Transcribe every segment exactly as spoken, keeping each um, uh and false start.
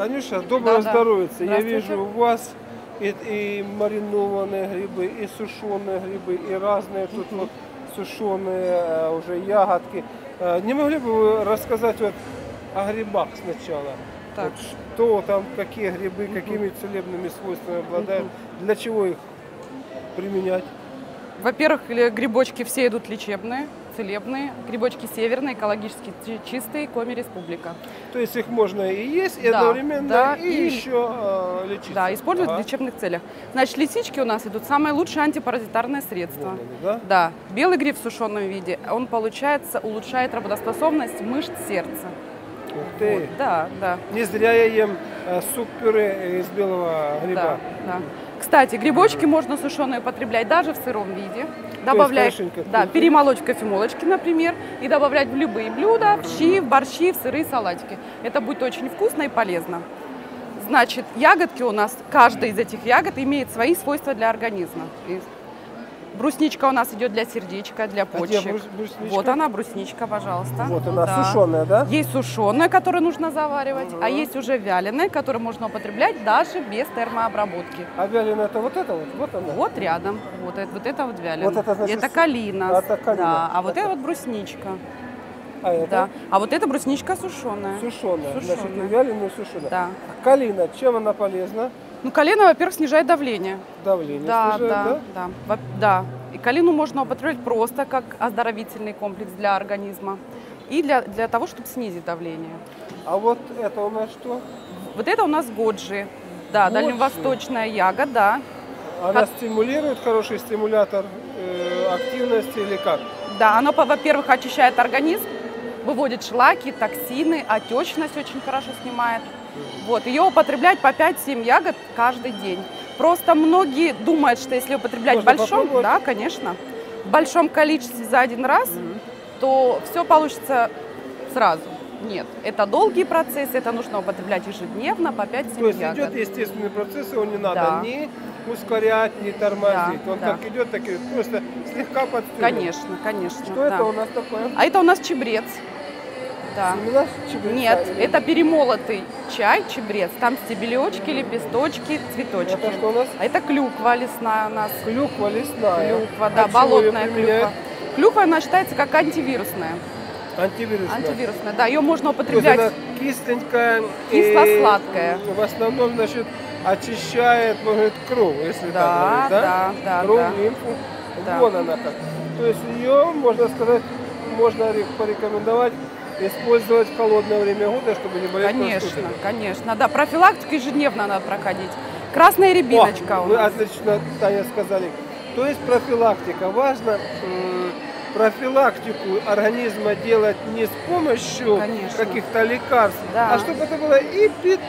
Танюша, доброго Да, да. здоровья. Я Здравствуйте. вижу у вас и, и маринованные грибы, и сушеные грибы, и разные тут вот сушеные э, уже ягодки. Э, Не могли бы вы рассказать вот о грибах сначала? Так. Вот что там, какие грибы, какими целебными свойствами обладают, для чего их применять? Во-первых, ли- грибочки все идут лечебные, целебные. Грибочки северные, экологически чи- чистые, Коми Республика. То есть их можно и есть, и Да, одновременно, да, и, и- еще э, лечить. Да, используют Ага. в лечебных целях. Значит, лисички у нас идут самое лучшее антипаразитарное средство. Вот они, да? Да, белый гриб в сушеном виде, он, получается, улучшает работоспособность мышц сердца. Ух ты. Вот, да, да. Не зря я ем э, суп-пюре из белого гриба. Да, да. Кстати, грибочки можно сушеные употреблять даже в сыром виде. Добавлять, хорошенько да, вкусно. перемолоть в кофемолочке, например, и добавлять в любые блюда, в щи, в борщи, в сыры, салатики. Это будет очень вкусно и полезно. Значит, ягодки у нас, каждая из этих ягод имеет свои свойства для организма. И брусничка у нас идет для сердечка, для где почек. брус- брусничка? Вот она, брусничка, пожалуйста. Вот она, Да. сушеная, да? Есть сушеная, которую нужно заваривать, а есть уже вяленая, которую можно употреблять даже без термообработки. А вяленая это вот это вот? Вот она? Вот рядом, вот это вот, это вот вяленая. Вот это, значит, это калина. это калина. Да, а вот Это- это вот брусничка. А это? Да. А вот это брусничка сушеная. Сушеная. Значит, и Сушеная. вяленая, и сушеная. Да. Калина, чем она полезна? Ну, калина, во-первых, снижает давление. Давление Да, снижает, да, да? да, Во- да. И калину можно употреблять просто как оздоровительный комплекс для организма и для, для того, чтобы снизить давление. А вот это у нас что? Вот это у нас годжи. Да, Годжи? дальневосточная ягода. Она Как- стимулирует, хороший стимулятор э, активности или как? Да, оно, по- во-первых, очищает организм, выводит шлаки, токсины, отечность очень хорошо снимает. Вот, ее употреблять по пять-семь ягод каждый день. Просто многие думают, что если употреблять в Можно большом, попробовать? да, конечно, в большом количестве за один раз, то все получится сразу. Нет, это долгий процесс, это нужно употреблять ежедневно по То пять-семь есть ягод. идет естественный процесс, его не надо Да. ни ускорять, ни тормозить. Да, Он да. как идет, так и просто слегка подстегивает. Конечно, конечно. Что да. это у нас такое? А это у нас чебрец. Да. Семена чебреца Нет, или- это перемолотый чай, чебрец. Там стебелечки, лепесточки, цветочки. Это что у нас? А это клюква лесная у нас. Клюква лесная. Клюква, А да, чего её болотная применяют? клюква. Клюква, она считается как антивирусная. Антивирусная. Антивирусная, да, ее можно То есть употреблять. она кисленькая. Кисло-сладкая. И в основном, значит, очищает, может быть, кровь, если Да, так говорить, да? да, да, Кровь, да. лимфу. Да. Вон она как. То есть ее, можно сказать, можно ре- порекомендовать использовать в холодное время года, чтобы не болеть Конечно, простудой. конечно. Да, профилактику ежедневно надо проходить. Красная рябиночка О, у вы нас. отлично, Таня, сказали. То есть профилактика. Важно м, профилактику организма делать не с помощью Конечно. каких-то лекарств, Да. а чтобы это было и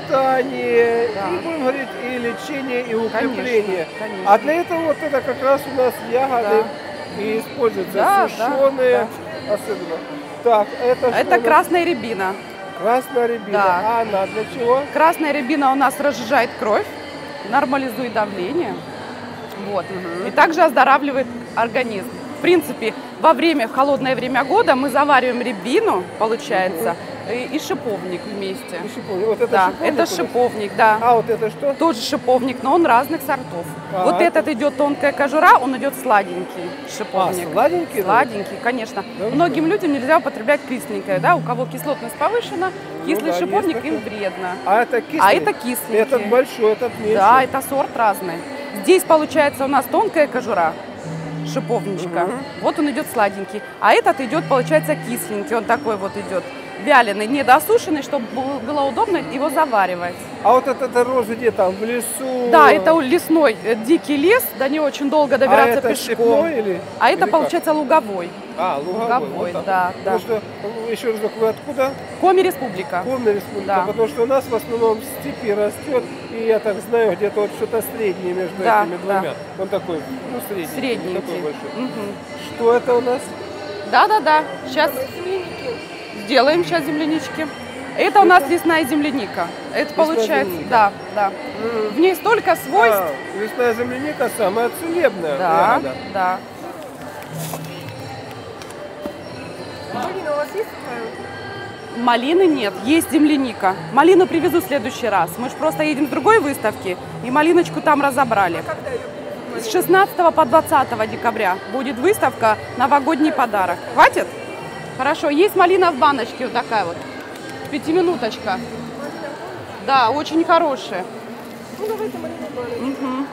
питание, Да. и, будем говорить, и лечение, и укрепление. конечно. А для этого вот это как раз у нас ягоды и используются, Да, сушеные особенно. Так, это что у Это нас? красная рябина. Красная рябина. Да. А она для чего? Красная рябина у нас разжижает кровь, нормализует давление. Вот. И также оздоравливает организм. В принципе, во время, в холодное время года мы завариваем рябину, получается, и, и шиповник вместе. И шиповник. Вот это Да, шиповник у это нас? шиповник, да. А вот это что? Тоже шиповник, но он разных сортов. А, Вот это- этот идет тонкая кожура, он идет сладенький шиповник. А, сладенький, да? Сладенький, конечно. Да, Многим людям нельзя употреблять кисленькое, да, у кого кислотность повышена, кислый да, шиповник есть им такое. вредно. А это кислый? А это кисленький. Этот большой, этот меньше. Да, это сорт разный. Здесь получается у нас тонкая кожура шиповничка. Вот он идет сладенький. А этот идет, получается, кисленький. Он такой вот идет вяленый, недосушенный, чтобы было- было удобно его заваривать. А вот этот розы где там, в лесу? Да, это лесной, э, дикий лес, до него очень долго А добираться это пешком. степной или? А это или получается луговой. как? А, луговой. луговой, вот так. да, Потому да. что, еще раз, вы откуда? Коми Республика. Коми Республика. Да. Потому что у нас в основном в степи растет, и я так знаю, где-то вот что-то среднее между Да, этими да. двумя. Он такой, ну, средний. Средненький. Такой большой. Мгм. Что это у нас? Да-да-да, сейчас сделаем сейчас землянички. Это у нас лесная земляника. Это получается, земляника. да, да. В ней столько свойств. А, лесная земляника самая целебная Да, ягода. да. Полина, у вас есть такая? Малины нет, есть земляника. Малину привезу в следующий раз. Мы же просто едем с другой выставки, и малиночку там разобрали. С шестнадцатого по двадцатое декабря будет выставка «Новогодний подарок». Хватит? Хорошо. Есть малина в баночке, вот такая вот. Пятиминуточка. Да, очень хорошая. Ну, давайте малину баночку. Угу.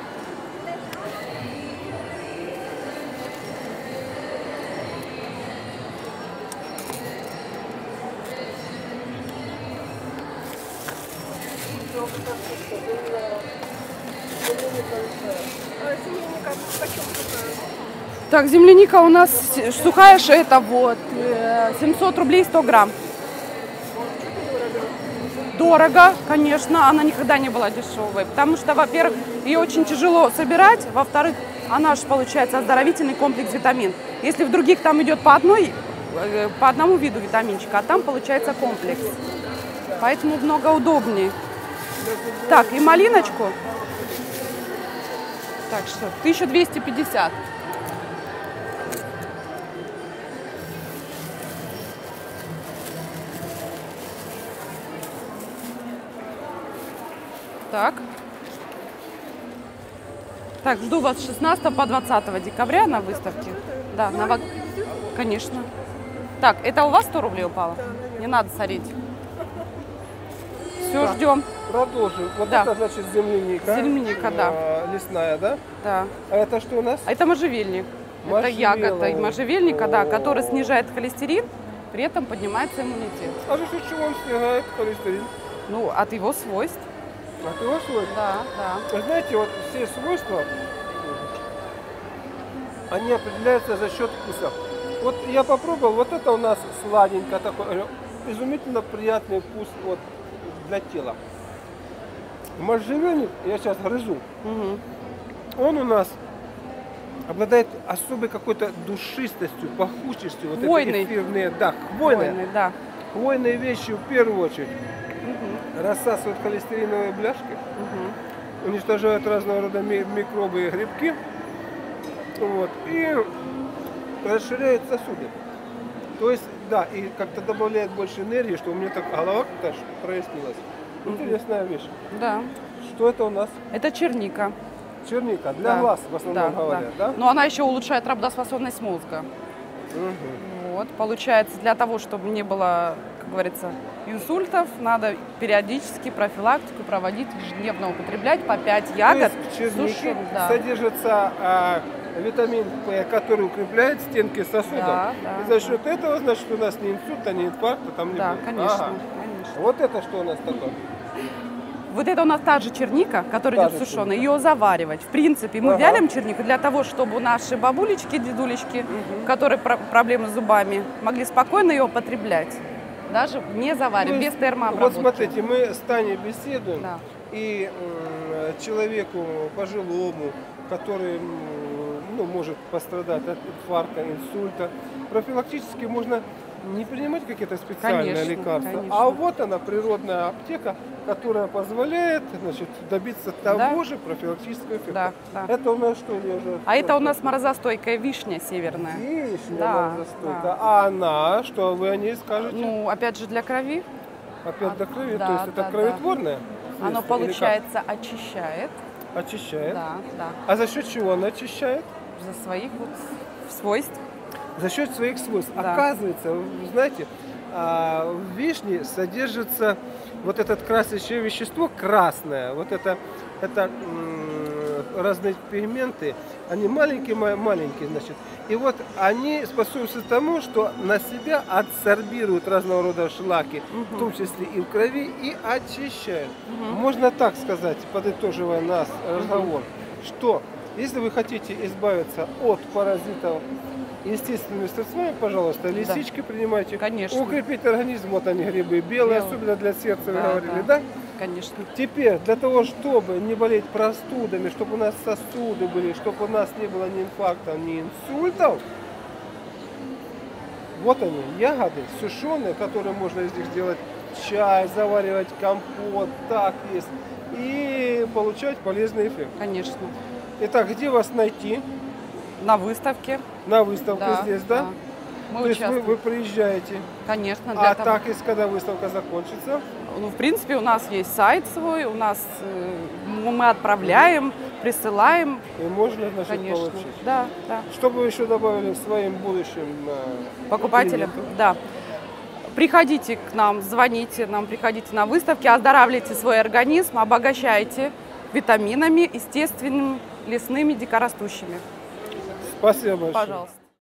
Так, земляника у нас сухая, это вот семьсот рублей сто грамм. Дорого, конечно, она никогда не была дешевой, потому что, во-первых, ее очень тяжело собирать, во-вторых, она же получается оздоровительный комплекс витамин. Если в других там идет по одной, по одному виду витаминчика, а там получается комплекс, поэтому много удобнее. Так, и малиночку. Так что тысяча двести пятьдесят. Так. Так, жду вас с шестнадцатого по двадцатое декабря на выставке. Да, на ваг... Конечно. Так, это у вас сто рублей упало? Не надо сорить. Все, Так, ждем. Продолжим. Вот Да. это значит земляника. Земляника, да. э, Лесная, да? Да. А это что у нас? А это можжевельник. Это ягода и можжевельника, да, который снижает холестерин, при этом поднимается иммунитет. А за счет чего он снижает холестерин? Ну, от его свойств. От его свойств? Да, да. Вы знаете, вот все свойства, они определяются за счет вкуса. Вот я попробовал, вот это у нас сладенько, такой изумительно приятный вкус вот, для тела. Можжевельник, я сейчас грызу, Угу. он у нас обладает особой какой-то душистостью, пахучестью. Вот Хвойный. эти эфирные, да, хвойные. Хвойный, да. Хвойные вещи в первую очередь Угу. рассасывают холестериновые бляшки, Угу. уничтожают разного рода ми- микробы и грибки, вот, и расширяет сосуды. То есть, да, и как-то добавляет больше энергии, что у меня так голова как-то аж прояснилась. Интересная вещь. Да. Что это у нас? Это черника. Черника. Для Да. глаз в основном Да, говорят, да? Но она еще улучшает работоспособность мозга. Мгм. Вот, получается, для того, чтобы не было, как говорится, инсультов, надо периодически профилактику проводить, ежедневно употреблять по пять ягод. То есть в чернике сушеных, да. содержится а, витамин П, который укрепляет стенки сосудов. Да, да, и за счет этого, значит, у нас ни инсульта, ни инфаркта там не Да, будет. конечно, Ага. конечно. Вот это что у нас такое? Вот это у нас та же черника, которая Та идет же сушеная, ее заваривать. В принципе, мы Ага. вялим чернику для того, чтобы наши бабулечки, дедулечки, которые про- проблемы с зубами, могли спокойно ее употреблять. Даже не заваривать, То без есть, термообработки. Вот смотрите, мы с Таней беседуем, Да. и м, человеку пожилому, который м, ну, может пострадать от инфаркта, инсульта, профилактически можно не принимать какие-то специальные Конечно, лекарства, конечно. а вот она, природная аптека, которая позволяет, значит, добиться того Да. же профилактического эффекта. Да, да. Это у нас что, я уже... А это у нас морозостойкая вишня северная. Вишня Да, морозостойкая. да. А она, что вы о ней скажете? Ну, опять же, для крови. Опять до крови, да, то есть это да, да. кроветворное? Оно, средство или получается, очищает. как? Очищает. Да, да. А за счет чего она очищает? За своих вот свойств. За счет своих свойств. Да. Оказывается, вы знаете, а, в вишне содержится вот это красящее вещество красное, вот это, это м, разные пигменты, они маленькие-маленькие, значит, и вот они способствуют тому, что на себя адсорбируют разного рода шлаки, в том числе и в крови, и очищают. Можно так сказать, подытоживая наш разговор, что если вы хотите избавиться от паразитов естественными средствами, пожалуйста, лисички принимайте. Конечно. Укрепить организм, вот они грибы белые, Белые. особенно для сердца, вы Да, говорили, да. да? Конечно. Теперь, для того, чтобы не болеть простудами, чтобы у нас сосуды были, чтобы у нас не было ни инфарктов, ни инсультов, вот они, ягоды сушеные, которые можно из них сделать чай, заваривать компот, так есть, и получать полезный эффект. Конечно. Итак, где вас найти? На выставке. На выставке Да, здесь, да? да. Мы То есть вы, участвуем. вы приезжаете, Конечно, для а того. так, если когда выставка закончится, Ну, в принципе, у нас есть сайт свой, у нас э, мы отправляем, присылаем, и можно, значит, конечно. получить. Да, да. Что бы вы еще добавили своим будущим э, Покупателям, клиентам? да. Приходите к нам, звоните нам, приходите на выставки, оздоравливайте свой организм, обогащайте витаминами, естественными, лесными, дикорастущими. Спасибо большое. Пожалуйста.